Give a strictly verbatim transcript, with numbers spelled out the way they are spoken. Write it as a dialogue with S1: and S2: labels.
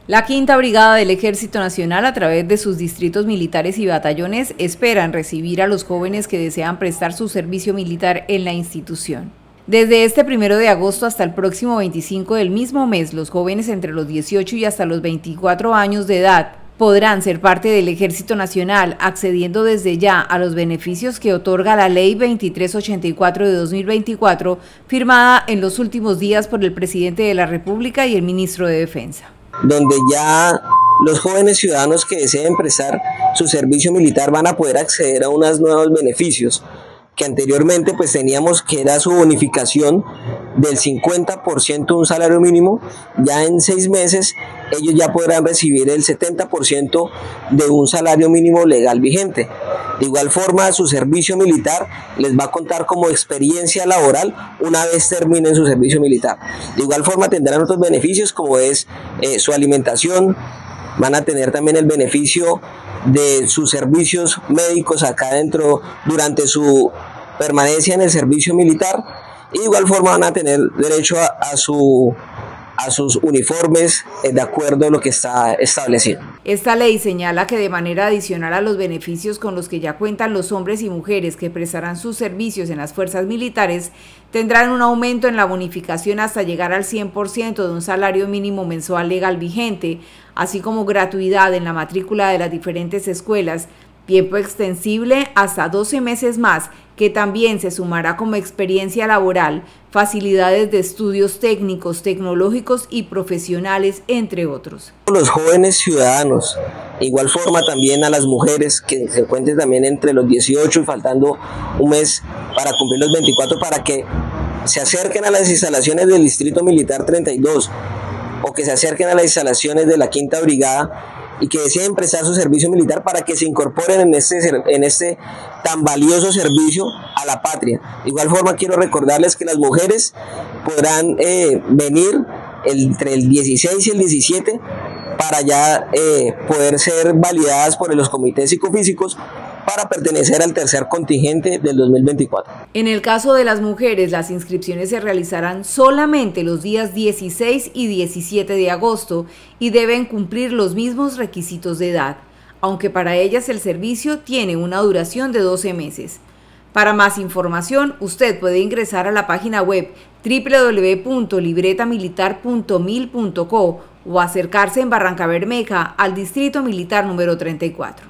S1: La Quinta Brigada del Ejército Nacional, a través de sus distritos militares y batallones, esperan recibir a los jóvenes que desean prestar su servicio militar en la institución. Desde este primero de agosto hasta el próximo veinticinco del mismo mes, los jóvenes entre los dieciocho y hasta los veinticuatro años de edad podrán ser parte del Ejército Nacional, accediendo desde ya a los beneficios que otorga la Ley veintitrés ochenta y cuatro de dos mil veinticuatro, firmada en los últimos días por el Presidente de la República y el Ministro de Defensa.
S2: Donde ya los jóvenes ciudadanos que deseen prestar su servicio militar van a poder acceder a unos nuevos beneficios que anteriormente pues teníamos, que era su bonificación del cincuenta por ciento de un salario mínimo. Ya en seis meses ellos ya podrán recibir el setenta por ciento de un salario mínimo legal vigente. De igual forma, su servicio militar les va a contar como experiencia laboral una vez terminen su servicio militar. De igual forma tendrán otros beneficios, como es eh, su alimentación. Van a tener también el beneficio de sus servicios médicos acá dentro durante su permanencia en el servicio militar, y de igual forma van a tener derecho a, a, su, a sus uniformes eh, de acuerdo a lo que está establecido.
S1: Esta ley señala que de manera adicional a los beneficios con los que ya cuentan los hombres y mujeres que prestarán sus servicios en las fuerzas militares, tendrán un aumento en la bonificación hasta llegar al cien por ciento de un salario mínimo mensual legal vigente, así como gratuidad en la matrícula de las diferentes escuelas, tiempo extensible hasta doce meses más, que también se sumará como experiencia laboral, facilidades de estudios técnicos, tecnológicos y profesionales, entre otros.
S2: Los jóvenes ciudadanos, de igual forma también a las mujeres que se encuentren también entre los dieciocho y faltando un mes para cumplir los veinticuatro, para que se acerquen a las instalaciones del Distrito Militar treinta y dos o que se acerquen a las instalaciones de la Quinta Brigada y que deseen prestar su servicio militar, para que se incorporen en este, en este tan valioso servicio a la patria. De igual forma quiero recordarles que las mujeres podrán eh, venir entre el dieciséis y el diecisiete para ya eh, poder ser validadas por los comités psicofísicos para pertenecer al tercer contingente del dos mil veinticuatro.
S1: En el caso de las mujeres, las inscripciones se realizarán solamente los días dieciséis y diecisiete de agosto y deben cumplir los mismos requisitos de edad, aunque para ellas el servicio tiene una duración de doce meses. Para más información, usted puede ingresar a la página web doble u doble u doble u punto libreta militar punto mil punto co o acercarse en Barrancabermeja al Distrito Militar número treinta y cuatro.